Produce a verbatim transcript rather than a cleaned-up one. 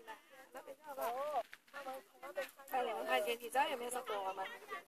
那边好不好？快点，快点！你知道有没有说国王吗？